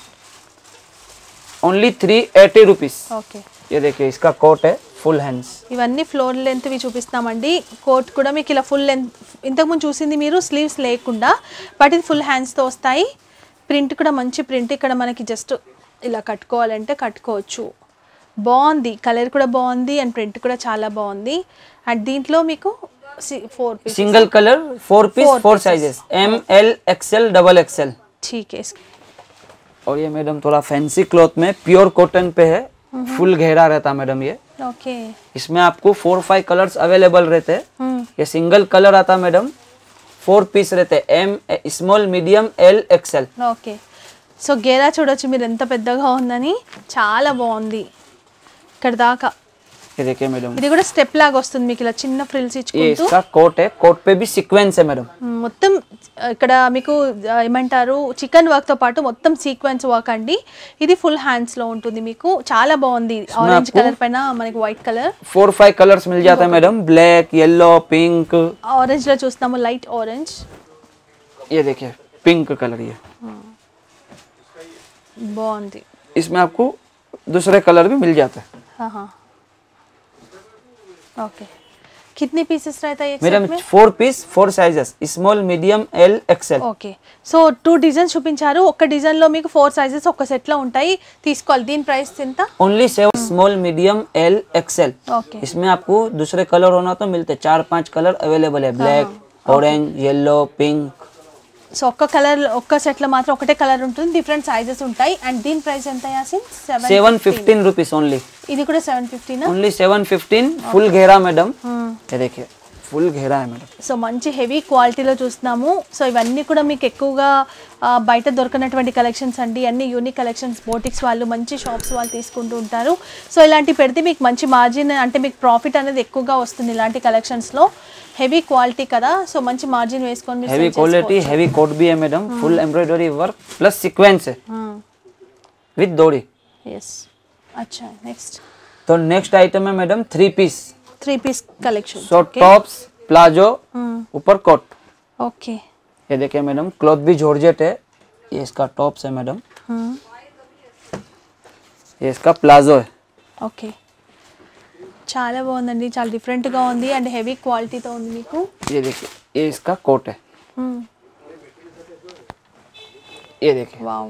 Only three eighty rupees. Okay, ये देखिए इसका कोट है फुल हैंड्स. ఇవన్నీ ఫ్లోర్ లెంత్వి చూపిస్తున్నామండి. కోట్ కూడా మీకు ఇలా ఫుల్ లెంత్, ఇంతకుముందు చూసింది మీరు స్లీవ్స్ లేకుండా, బట్ ఇది ఫుల్ హ్యాండ్స్తో వస్తాయి. ప్రింట్ కూడా మంచి ప్రింట్, ఇక్కడ మనకి జస్ట్ ఇలా కట్టుకోవాలంటే కట్టుకోవచ్చు. బాగుంది, కలర్ కూడా బాగుంది, అండ్ ప్రింట్ కూడా చాలా బాగుంది. అండ్ దీంట్లో మీకు four piece single colour, four piece, Four four pieces. Sizes, M L XL double XL. ठीक है. और ये मैडम थोड़ा फैंसी क्लॉथ में प्योर कॉटन पे है, फुल घेरा रहता मैडम ये. ओके. इसमें आपको फोर फाइव कलर्स अवेलेबल रहते हैं. ये सिंगल कलर आता मैडम, फोर पीस रहते, M small medium L XL. Okay, so గేరా చూడొచ్చు మీరు ఎంత పెద్దగా ఉందని, చాలా బాగుంది ఇక్కడ దాకా. ये देखिए मैडम, ఇది కూడా స్టెప్ లాగా వస్తుంది మీకు, ఇలా చిన్న ఫ్రిల్స్ ये ఇచ్చుకుంటూ. इसका कोट है, कोट पे भी सीक्वेंस है मैडम. మొత్తం ఇక్కడ మీకు ఆ, ఏమంటారు చికెన్ వర్క్ తో పాటు మొత్తం సీక్వెన్స్ వర్క్ అండి. ఇది ఫుల్ హ్యాండ్స్ లో ఉంటుంది మీకు, చాలా బాగుంది. ఆరెంజ్ కలర్ పైన మనకి white colour, four five colours मिल जाता है madam, black, yellow, pink. Orange లో చూస్తాము, లైట్ ఆరెంజ్. ये देखिए पिंक कलर, ये బాగుంది. इसमें आपको दूसरे कलर भी मिल जाता है. ఆహా. ఓకే, कितने पीसेस रहता है एक मैडम सेट में? Four piece four sizes small medium L XL okay so two designs చూపించారు ఒక్క డిజైన్ లో మీకు ఫోర్ సైజెస్ ఒక సెట్ లో ఉంటాయి తీసుకోవాలి దీని ప్రైస్ ఎంత only seven small medium L XL okay इसमें आपको दूसरे कलर होना तो मिलते चार पांच कलर अवेलेबल है black orange yellow pink so ఒక్క కలర్ ఒక్క సెట్ లో మాత్రం ఒకటే కలర్ ఉంటుంది డిఫరెంట్ సైజెస్ ఉంటాయి అండ్ దీని ప్రైస్ ఎంత Yasin seven fifteen rupees only ఇది కూడా సెవెన్ ఫిఫ్టీ నా ओनली सेवन फिफ्टीन फुल घेरा मैडम ये देखिए ఫుల్ घेरा है मैडम సో మంచి హెవీ క్వాలిటీలో చూస్తున్నాము సో ఇవన్నీ కూడా మీకు ఎక్కువగా ఆ, బయట దొరకనటువంటి కలెక్షన్స్ అండి అన్ని యూనిక్ కలెక్షన్స్ బోటిక్స్ వాళ్ళు మంచి షాప్స్ వాళ్ళు తీసుకుంటూ ఉంటారు సో ఇలాంటి పెడితే మీకు మంచి మార్జిన్ అంటే మీకు ప్రాఫిట్ అనేది ఎక్కువగా వస్తుంది ఇలాంటి కలెక్షన్స్లో హెవీ క్వాలిటీ కదా సో మంచి మార్జిన్ వేసుకొని మీరు हेवी क्वालिटी हेवी कोट भी है madam full embroidery work plus sequence है विद डोरी ఎస్ అచ్చా నెక్స్ట్ तो नेक्स्ट आइटम है madam three piece three piece collection so tops palazzo ऊपर कोट ఓకే ये देखिए मैडम क्लॉथ भी जॉर्जेट है ये इसका टॉप्स है मैडम ये इसका प्लाजो है ఓకే చాలా బాగుందండి చాలా డిఫరెంట్గా ఉంది అండ్ హెవీ క్వాలిటీతో ఉంది మీకు ये देखिए ये इसका कोट है ये देखिए వావ్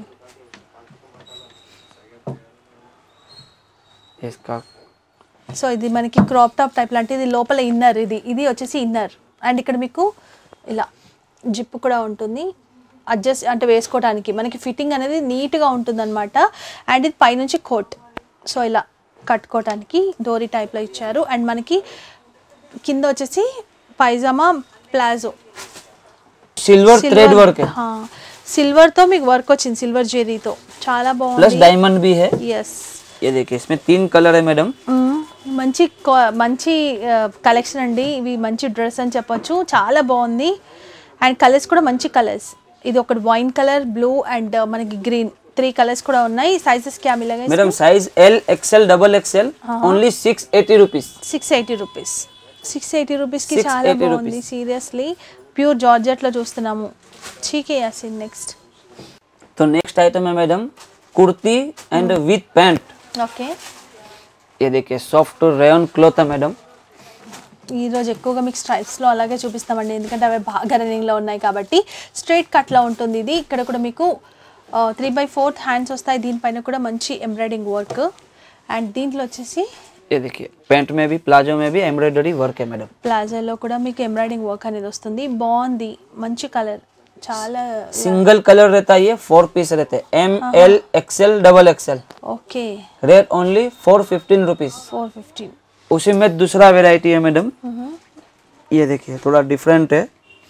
ये इसका సో ఇది మనకి క్రాప్ టాప్ టైప్ లాంటి ఇది లోపల ఇన్నర్ ఇది ఇది వచ్చేసి ఇన్నర్ అండ్ ఇక్కడ మీకు ఇలా జిప్ కూడా ఉంటుంది అడ్జస్ట్ అంటే వేసుకోవడానికి మనకి ఫిట్టింగ్ అనేది నీట్గా ఉంటుంది అనమాట అండ్ ఇది పైనుంచి కోట్ సో ఇలా కట్టుకోవడానికి డోరీ టైప్లో ఇచ్చారు అండ్ మనకి కింద వచ్చేసి పైజామా ప్లాజో सिल्वर थ्रेड वर्क है సిల్వర్తో మీకు వర్క్ వచ్చింది సిల్వర్ జెరీతో చాలా प्लस బాగుంది डायमंड भी है ఎస్ ये देखिए इसमें तीन कलर है मैडम మంచి క్వా- మంచి కలెక్షన్ అండి ఇవి మంచి డ్రెస్ అని చెప్పొచ్చు చాలా బాగుంది అండ్ కలర్స్ కూడా మంచి కలర్స్ ఇది ఒకటి వైన్ కలర్ బ్లూ అండ్ మనకి గ్రీన్ త్రీ కలర్స్ కూడా ఉన్నాయి సైజెస్ క్యా మిలేగా madam size L XL double XL only six eighty rupees six eighty rupees six eighty రూపీస్కి six చాలా eighty బాగుంది సీరియస్లీ ప్యూర్ జార్జెట్లో చూస్తున్నాము చీకే యాసిన్ నెక్స్ట్ तो नेक्स्ट आइटम है madam kurti and with pant okay ये देखिए सॉफ्ट रेयन क्लॉथ है मैडम ఈరోజు ఎక్కువగా మీకు స్ట్రైప్స్లో అలాగే చూపిస్తామండి ఎందుకంటే అవి బాగా రన్నింగ్లో ఉన్నాయి కాబట్టి స్ట్రైట్ కట్లో ఉంటుంది ఇది ఇక్కడ కూడా మీకు త్రీ బై ఫోర్త్ హ్యాండ్స్ వస్తాయి దీనిపైన కూడా మంచి ఎంబ్రాయిడింగ్ వర్క్ అండ్ దీంట్లో వచ్చేసి ये देखिए पैंट में भी प्लाजो में भी एम्ब्रॉयडरी वर्क है मैडम ప్లాజాలో కూడా మీకు ఎంబ్రాయిడింగ్ వర్క్ అనేది వస్తుంది బాగుంది మంచి కలర్ చాలా सिंगल कलर रहता है ये फोर पीस रहते हैं M L XL double XL okay rate only four fifteen rupees four fifteen उसी में दूसरा वेराइटी है मैडम ये देखिए थोड़ा डिफरेंट है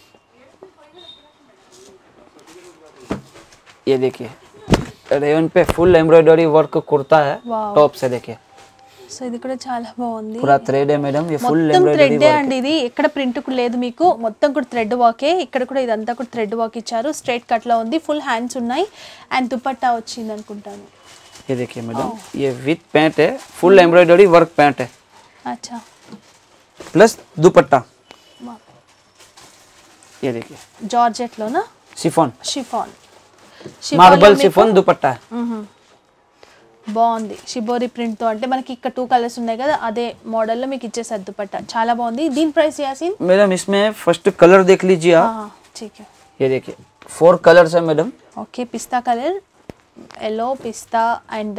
ये देखिए रेयन पे फुल एम्ब्रॉयडरी वर्क कुर्ता है वाह। टॉप से देखिए సో ఇది కూడా చాలా బాగుంది पूरा थ्रेड है मैडम ये फुल మొత్తం एम्ब्रॉयडरी థ్రెడ్ అండి ఇది ఎక్కడ ప్రింట్ లేదు మీకు మొత్తం కూడా థ్రెడ్ వర్కే ఇక్కడ కూడా ఇదంతా కూడా థ్రెడ్ వర్క్ ఇచ్చారు స్ట్రైట్ కట్ లో ఉంది ఫుల్ హ్యాండ్స్ ఉన్నాయి అండ్ దుపట్టా వచ్చింది అనుకుంటాను ये देखिए मैडम ये विथ पैंट है फुल एम्ब्रॉयडरी वर्क पैंट है అచ్చా प्लस दुपट्टा ये देखिए జార్జెట్ లోనా chiffon chiffon marble chiffon dupatta है బాగుంది షిబోరి ప్రింట్ తో అంటే మనకి ఇక్కడ టూ కలర్స్ ఉన్నాయి కదా అదే మోడల్ లో మీకు ఇచ్చేసారు దుపట్టా చాలా బాగుంది దీని ప్రైస్ యాసిన్ मैडम इसमें फर्स्ट कलर देख लीजिए आप ठीक है ये देखिए फोर कलर्स है मैडम ఓకే పిస్తా కలర్ ఎల్లో పిస్తా అండ్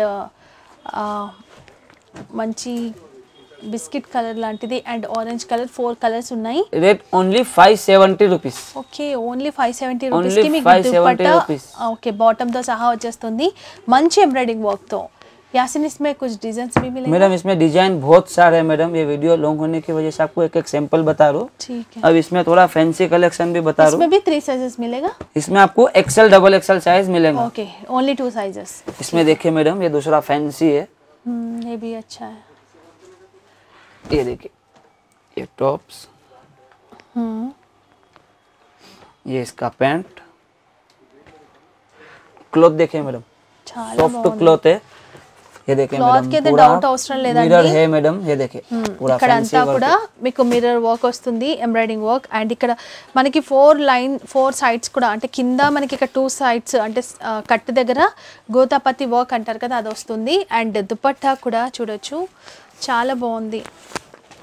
మంచి బిస్కెట్ కలర్ లాంటిది and orange colour four colours ఉన్నాయి rate only five seventy rupees okay only five seventy Only రూపీస్కి మీకు five seventy dupatta rupees. Okay బాటమ్తో సహా వచ్చేస్తుంది మంచి ఎంబ్రాయిడింగ్ వర్క్తో यासिन इसमें कुछ डिजाइन्स भी मिलेंगे मैडम इसमें डिजाइन बहुत सारे हैं मैडम ये वीडियो लॉन्ग होने की वजह से आपको एक एक सैंपल बता रहा हूँ ठीक है अब इसमें थोड़ा फैंसी कलेक्शन भी बता रहा हूँ इसमें भी थ्री साइजेस मिलेगा इसमें आपको एक्सेल डबल एक्सेल साइज मिलेगा ओके ओनली टू साइजेस इसमें देखिए मैडम ये दूसरा फैंसी है ये भी अच्छा है ये देखिए ये टॉप्स ये इसका पैंट क्लॉथ देखिए मैडम చాలా सॉफ्ट బాగుంది क्लॉथ है ये देखिए क्लॉथ मैडम के तो पूरा doubt అవసరం లేదండి. मिरर है मैडम ये देखिए पूरा ఇక్కడ फैंसी అంతా वर्क కూడా మీకు మిర్రర్ వర్క్ వస్తుంది ఎంబ్రాయిడింగ్ వర్క్ అండ్ ఇక్కడ మనకి ఫోర్ లైన్ ఫోర్ సైడ్స్ కూడా అంటే కింద మనకి ఇక్కడ టూ సైడ్స్ అంటే కట్ దగ్గర గోతాపతి వర్క్ అంటారు కదా అది వస్తుంది అండ్ దుపట్టా కూడా చూడొచ్చు చాలా బాగుంది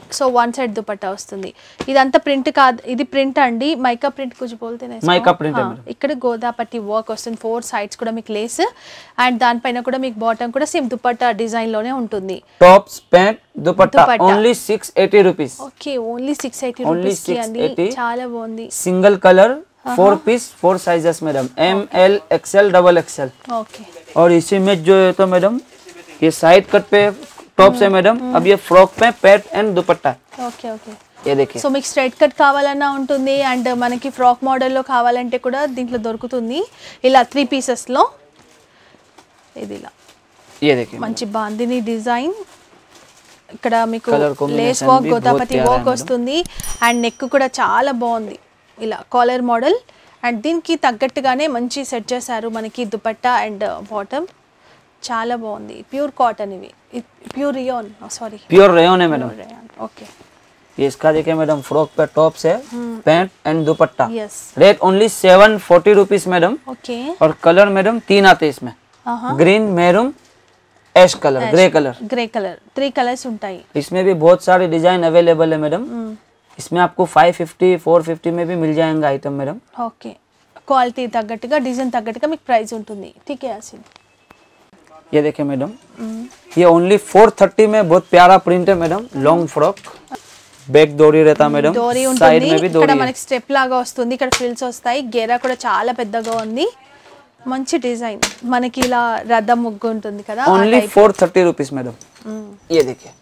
సో వన్ సైడ్ దుపట్టా వస్తుంది. ఇదంతా ప్రింట్ కాదు, ఇది ప్రింట్ అండి, మైకా ప్రింట్ కుछ बोलते हैं మైకా ప్రింట్. ఇక్కడ గోదాపట్టి వర్క్ వస్తుంది, ఫోర్ సైడ్స్ కూడా మీకు లేస్ అండ్ దానిపైన కూడా మీకు బాటమ్ కూడా సేమ్ దుపట్టా డిజైన్ లోనే ఉంటుంది. Tops pant dupatta only six eighty rupees. Okay, only six eighty rupees కి అండి, చాలా బాగుంది. Single colour four piece four sizes madam, M L XL double XL. Okay. और इसी में जो है तो मैडम ये साइड कट पे टॉप से मैडम, अब ये फ्रॉक पे pant and dupatta. Okay okay. ये देखिए. సో మీకు స్ట్రైట్ కట్ కావాలన్నా ఉంటుంది అండ్ మనకి ఫ్రాక్ మోడల్లో కావాలంటే కూడా దీంట్లో దొరుకుతుంది. ఇలా త్రీ పీసెస్ లో ఇది ఇలా. ये देखिए. మంచి బాందిని డిజైన్, ఇక్కడ మీకు లేస్ వర్క్ గోదాపతి వర్క్ వస్తుంది అండ్ నెక్ కూడా చాలా బాగుంది, ఇలా కాలర్ మోడల్ అండ్ దీనికి తగ్గట్టుగానే మంచి సెట్ చేశారు మనకి దుపట్టా అండ్ బాటమ్, చాలా బాగుంది. ప్యూర్ కాటన్, ఇవి pure rayon, sorry pure rayon है मैडम. ओके. ये इसका देखिए मैडम, फ्रॉक पे टॉप से pant and dupatta. Yes. Rate only seven forty rupees madam. Okay. और कलर मैडम तीन आते हैं इसमें, green, maroon, ash colour, grey colour. Grey colour three colours ఉంటాయి. इसमें भी बहुत सारे डिजाइन अवेलेबल है मैडम. इसमें आपको फाइव फिफ्टी फोर फिफ्टी में भी मिल जाएगा आइटम मैडम. ఓకే, క్వాలిటీ తగ్గట్టుగా డిజైన్ తగ్గట్టుగా మీకు ప్రైస్ ఉంటుంది. ठीक है यासीन. ये देखिए मैडम, ये ओनली फोर थर्टी में बहुत प्यारा प्रिंट है मैडम. लॉन्ग फ्रॉक, बैक डोरी रहता मैडम, డోరీ साइड ఉంటుంది, में भी ఇక్కడ डोरी है. మనకి స్టెప్ లాగా వస్తుంది, ఇక్కడ ఫ్రిల్స్ వస్తాయి, గేరా కూడా చాలా పెద్దగా ఉంది, మంచి డిజైన్. మనకి ఇలా రథం ముగ్గు ఉంటుంది కదా, only four thirty rupees madam. ये देखिए,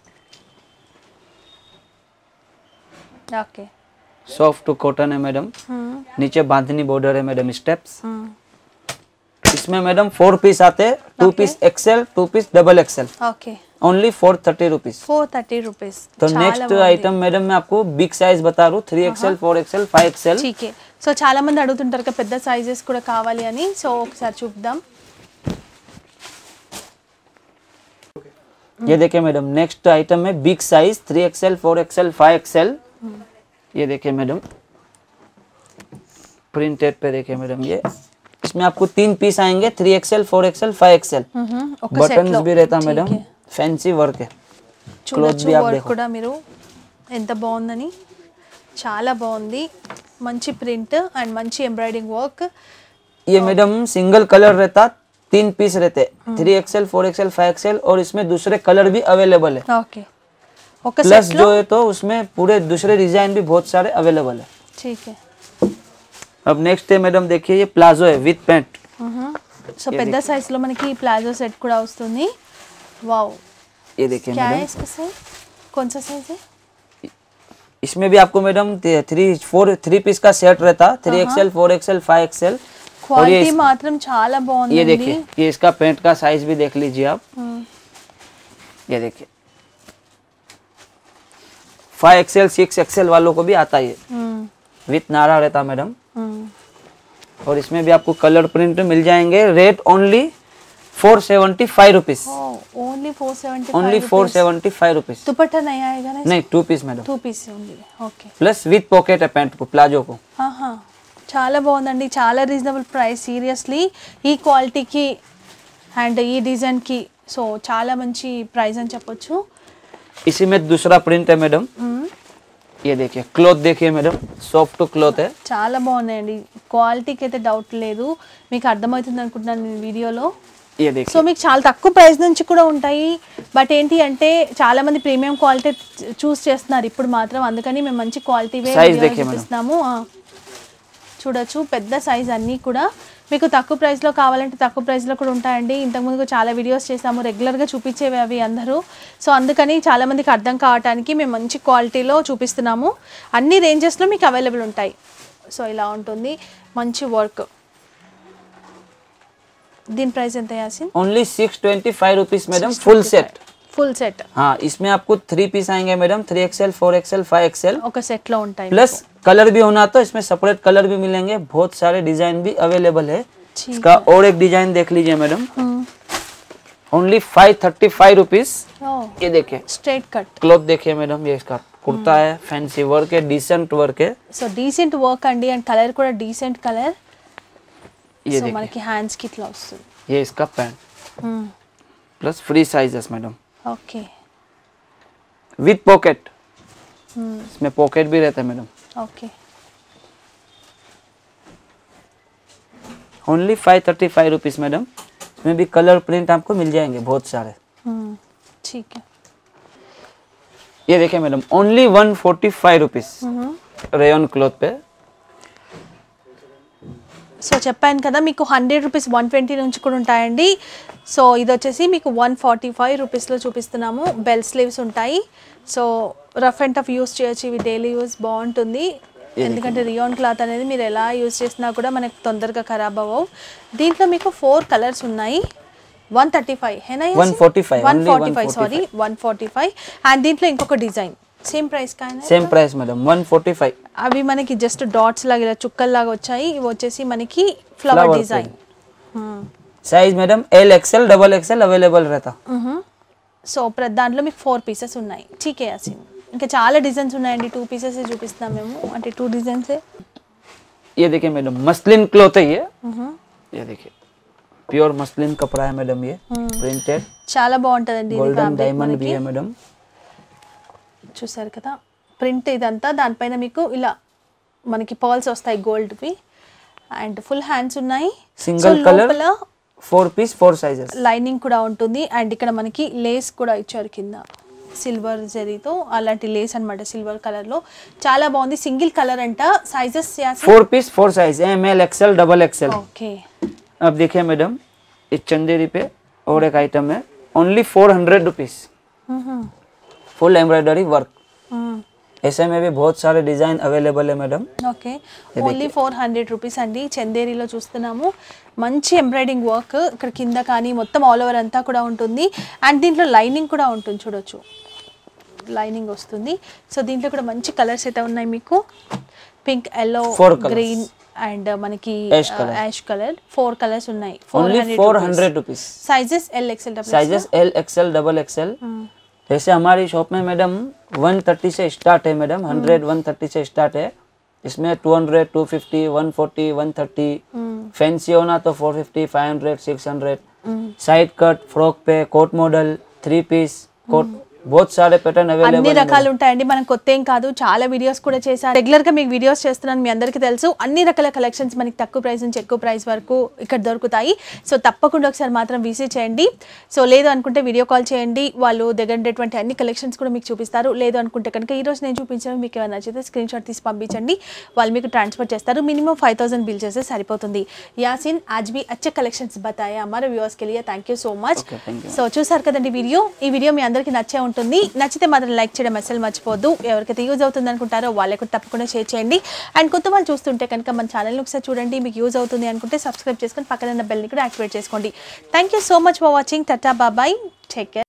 ओके. सॉफ्ट कॉटन है मैडम, नीचे बांधनी बॉर्डर है मैडम, स्टेप्स. इसमें मैडम फोर पीस आते हैं, two piece XL, two piece double XL. Okay. Only four thirty rupees. Four thirty rupees. तो नेक्स्ट आइटम मैडम मैं आपको बिग साइज बता रहा हूँ, three XL, four XL, five XL. ठीक है. సో చాలా మంది అడుగుతుంటారు కదా పెద్ద సైజెస్ కూడా కావాలి అని, సో ఒకసారి చూద్దాం. ये देखिए मैडम, नेक्स्ट आइटम है big size, three XL, four XL, five XL. ये देखिए मैडम, प्रिंटेड पे देखिए मैडम, ये इसमें आपको तीन पीस आएंगे, three XL, four XL, five XL. Buttons भी रहता मैडम, फैंसी वर्क है. क्लॉथ भी आप వర్క్ देखो. కూడా మీరు ఎంత బాగుందని, చాలా బాగుంది, మంచి ప్రింట్ అండ్ మంచి ఎంబ్రాయిడింగ్ వర్క్. ये मैडम सिंगल कलर रहता, तीन पीस रहते, three XL, four XL, five XL, और इसमें दूसरे कलर भी अवेलेबल है. ఓకే. ఒక प्लस సెట్ లో. जो है तो उसमें पूरे दूसरे डिजाइन भी बहुत सारे अवेलेबल है. ठीक है. अब नेक्स्ट है मैडम, देखिए ये प्लाजो है विथ पैंट. సో పెద్ద సైజ్ లో మనకి ప్లాజో సెట్ కూడా వస్తుంది. వావ్. ये देखिए क्या है मैडम, इसका साइज, कौन सा साइज है? इसमें भी आपको madam three four three piece का सेट रहता, three XL, four XL, five XL. और ये క్వాలిటీ మాత్రం చాలా బాగుంది. ये देखिए, ये इसका पैंट का साइज भी देख लीजिए आप. ये देखिए, फाइव एक्सेल, सिक्स एक्सेल वालों को भी आता है, विथ नारा रहता मैडम. और इसमें भी आपको कलर प्रिंट मिल जाएंगे. Rate only four seventy five rupees. Only four seventy. Only four seventy five rupees. Dupatta नहीं आएगा ना? नहीं, two piece madam, two piece only. Okay. Plus with pocket है पैंट को, प्लाजो को. ఆహా, చాలా బాగుందండి, చాలా రీజనబుల్ ప్రైస్. సీరియస్లీ ఈ క్వాలిటీకి అండ్ ఈ డిజైన్కి సో చాలా మంచి ప్రైస్ అని చెప్పొచ్చు. इसी में दूसरा प्रिंट है मैडम. ये देखिए, क्लॉथ देखिए मैडम, सॉफ्ट क्लॉथ है. చాలా బాగున్నాయండి, క్వాలిటీకి అయితే డౌట్ లేదు, మీకు అర్థమవుతుంది అనుకుంటున్నాను నేను వీడియోలో. ये देखिए, సో మీకు చాలా తక్కువ ప్రైస్ నుంచి కూడా ఉంటాయి, బట్ ఏంటి అంటే చాలా మంది ప్రీమియం క్వాలిటీ చూస్ చేస్తున్నారు ఇప్పుడు మాత్రం, అందుకని మేము మంచి క్వాలిటీ చూపిస్తున్నాము. చూడొచ్చు పెద్ద సైజ్ అన్నీ కూడా మీకు తక్కువ ప్రైస్లో కావాలంటే తక్కువ ప్రైస్లో కూడా ఉంటాయండి. ఇంతకుముందు చాలా వీడియోస్ చేసాము, రెగ్యులర్గా చూపించేవి అవి అందరూ. సో అందుకని చాలామందికి అర్థం కావడానికి మేము మంచి క్వాలిటీలో చూపిస్తున్నాము, అన్ని రేంజెస్లో మీకు అవైలబుల్ ఉంటాయి. సో ఇలా ఉంటుంది మంచి వర్క్. दिन प्राइस ఎంత Yasin? Only six twenty five rupees madam, full set. Full set. हाँ, इसमें आपको थ्री पीस आएंगे madam, three XL, four XL, five XL. ఒక సెట్ లో ఉంటాయి. प्लस कलर भी होना तो इसमें सेपरेट कलर भी मिलेंगे, बहुत सारे डिजाइन भी अवेलेबल है. इसका और एक डिजाइन देख लीजिए madam, only five thirty five rupees. ये देखिए, स्ट्रेट कट क्लॉथ देखिए मैडम, ये इसका कुर्ता है, फैंसी वर्क है, डिसेंट वर्क है. సో డీసెంట్ వర్క్ అండి అండ్ కలర్ కూడా డీసెంట్ కలర్. ये సో देखिए, మనకి హ్యాండ్స్ కి ఇట్లా వస్తుంది. ये इसका pant plus free sizes madam, okay. With pocket. इसमें पॉकेट भी रहता है madam. Okay, only five thirty five rupees madam. इसमें भी कलर प्रिंट आपको मिल जाएंगे बहुत सारे। ठीक है, ये देखिए madam, only one forty five rupees rayon cloth पे। సో చెప్పాను కదా మీకు హండ్రెడ్ రూపీస్ వన్ ట్వంటీ నుంచి కూడా ఉంటాయండి. సో ఇది వచ్చేసి మీకు వన్ ఫార్టీ ఫైవ్ రూపీస్లో చూపిస్తున్నాము. బెల్ స్లీవ్స్ ఉంటాయి. So rough and tough use చేయొచ్చు, ఇవి డైలీ యూస్ బాగుంటుంది. ఎందుకంటే రియాన్ క్లాత్ అనేది మీరు ఎలా యూస్ చేసినా కూడా మనకు తొందరగా ఖరాబ్ అవ్వవు. దీంట్లో మీకు ఫోర్ కలర్స్ ఉన్నాయి. One thirty five one forty five one forty five sorry one forty five and దీంట్లో ఇంకొక డిజైన్ సేమ్ ప్రైస్ కానీ same price madam one forty five. అవి మనకి జస్ట్ డాట్స్ లాగా ఇలా చుక్కల్లాగా వచ్చాయి. ఇవి వచ్చేసి మనకి flower design. Size madam L XL double XL available रहता. సో దాంట్లో మీకు ఫోర్ పీసెస్ ఉన్నాయి. ठीक है यासीन, ఇంకా చాలా డిజైన్స్ ఉన్నాయండి. టూ పీసెస్ చూపిస్తున్నాం మేము, అంటే టూ డిజైన్స్. ये देखिए मैडम मसलिन क्लॉथ है ये. ये देखिए प्योर मसलिन कपड़ा है मैडम, ये प्रिंटेड చాలా బాగుంటదండి. ఇది गोल्डन डायमंड भी है मैडम. చూసారు కదా ప్రింట్ ఇదంతా. దానిపైన మీకు ఇలా మనకి పర్ల్స్ వస్తాయి గోల్డ్వి అండ్ ఫుల్ హ్యాండ్స్ ఉన్నాయి. Single colour four piece four sizes. Lining కూడా ఉంటుంది అండ్ ఇక్కడ మనకి లేస్ కూడా ఇచ్చారు కింద సిల్వర్ జరీతో, అలాంటి లేస్ అన్నమాట సిల్వర్ కలర్ లో. చాలా బాగుంది. సింగిల్ కలర్ అంట. Sizes four piece four size M L XL double XL. Okay, अब देखिए मैडम इस चंदेरी पे और एक आइटम है only four hundred rupees full embroidery work. ऐसे में भी बहुत सारे डिजाइन अवेलेबल है madam. Okay, only four hundred rupees అండి. చందేరీలో చూస్తున్నాము మంచి ఎంబ్రాయిడింగ్ వర్క్. ఇక్కడ కింద కానీ మొత్తం ఆల్ ఓవర్ అంతా కూడా ఉంటుంది అండ్ దీంట్లో లైనింగ్ కూడా ఉంటుంది. చూడొచ్చు లైనింగ్ వస్తుంది. సో దీంట్లో కూడా మంచి కలర్స్ అయితే ఉన్నాయి మీకు. పింక్, ఎల్లో, గ్రీన్ అండ్ మనకి యాష్ కలర్. ఫోర్ కలర్స్ ఉన్నాయి. Four hundred rupees. Sizes L XL double sizes L XL double XL. जैसे हमारी शॉप में मैडम वन थर्टी से स्टार्ट है मैडम, हंड्रेड वन थर्टी से स्टार्ट है. इसमें two hundred two fifty one forty one thirty. Fancy होना तो four fifty five hundred six hundred. Side cut, frock पे, coat model, three piece coat, बहुत सारे पैटर्न అన్ని अवेलेबल. రకాలు ఉంటాయండి. మనం కొత్త ఏం కాదు, చాలా వీడియోస్ కూడా చేశాను. రెగ్యులర్ గా మీకు వీడియోస్ చేస్తున్నాను, మీ అందరికీ తెలుసు. అన్ని రకాల కలెక్షన్స్ మనకి తక్కువ ప్రైస్ నుంచి ఎక్కువ ప్రైస్ వరకు ఇక్కడ దొరుకుతాయి. సో తప్పకుండా ఒకసారి మాత్రం విజిట్ చేయండి. సో లేదు అనుకుంటే వీడియో కాల్ చేయండి, వాళ్ళు దగ్గర ఉండేటువంటి అన్ని కలెక్షన్స్ కూడా మీకు చూపిస్తారు. లేదు అనుకుంటే కనుక ఈ రోజు నేను చూపించడం మీకు ఏమైనా నచ్చితే స్క్రీన్ షాట్ తీసి పంపించండి, వాళ్ళు మీకు ట్రాన్స్ఫర్ చేస్తారు. మినిమం ఫైవ్ థౌసండ్ బిల్ చేస్తే సరిపోతుంది. యాసిన్ आज भी अच्छे कलेक्शंस बताया हमारे व्यूअर्स के लिए, thank you so much. So చూసారు కదండి వీడియో. ఈ వీడియో మీ అందరికీ నచ్చే ఉంటుంది. నచ్చితే మాత్రం లైక్ చేయడం అసలు మర్చిపోద్దు. ఎవరికైతే యూజ్ అవుతుంది అనుకుంటారో వాళ్ళకు తప్పకుండా షేర్ చేయండి. అండ్ కొత్త వాళ్ళు చూస్తుంటే కనుక మన ఛానల్ని ఒకసారి చూడండి. మీకు యూజ్ అవుతుంది అనుకుంటే సబ్స్క్రైబ్ చేసుకొని పక్కన ఉన్న బెల్ని కూడా యాక్టివేట్ చేసుకోండి. Thank you so much for watching. Tata bye bye, take care.